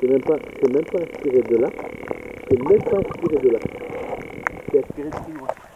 C'est même pas inspiré de là. C'est même pas inspiré de là. C'est inspiré de plus loin.